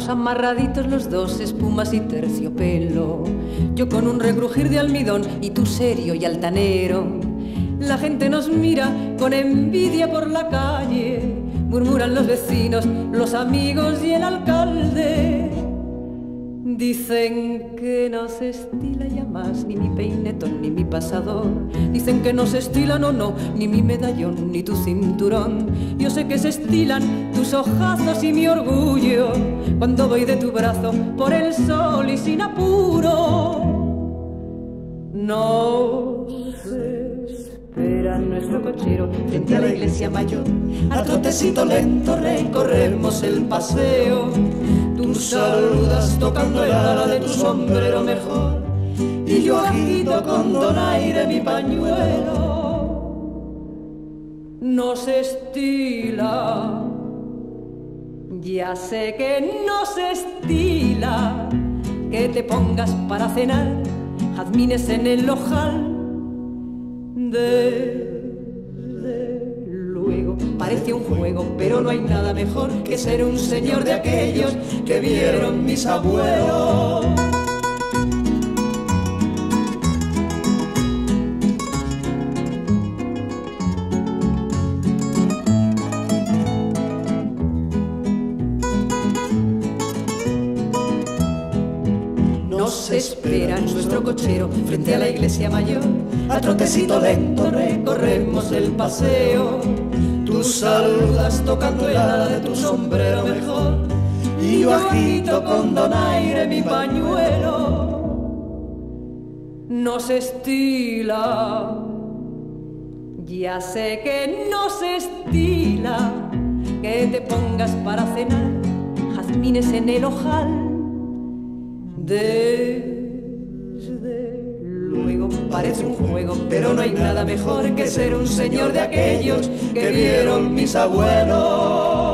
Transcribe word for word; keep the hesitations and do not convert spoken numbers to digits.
Vamos amarraditos los dos, espumas y terciopelo. Yo con un regrujir de almidón y tú serio y altanero. La gente nos mira con envidia por la calle. Murmuran los vecinos, los amigos y el alcalde. Dicen que no se estila ya más ni mi peinetón ni mi pasador. Dicen que no se estila, no, no, ni mi medallón ni tu cinturón. Yo sé que se estilan tus ojazos y mi orgullo cuando voy de tu brazo por el sol y sin apuro. No se espera nuestro cochero frente a la iglesia mayor. A trotecito lento recorremos el paseo. Tú saludas tocando el ala de tu sombrero mejor y yo agito con donaire mi pañuelo. No se estila, ya sé que no se estila, que te pongas para cenar jazmines en el ojal. Desde luego parece un juego, pero no hay nada mejor que ser un señor de aquellos que vieron mis abuelos. Nos espera nuestro cochero frente a la iglesia mayor. A trotecito lento recorremos el paseo. Tú saludas tocando el ala de tu sombrero mejor y yo agito con donaire mi pañuelo. No se estila, ya sé que no se estila, que te pongas para cenar jazmines en el ojal. Desde luego parece un juego, pero no hay nada mejor que ser un señor de aquellos que vieron mis abuelos.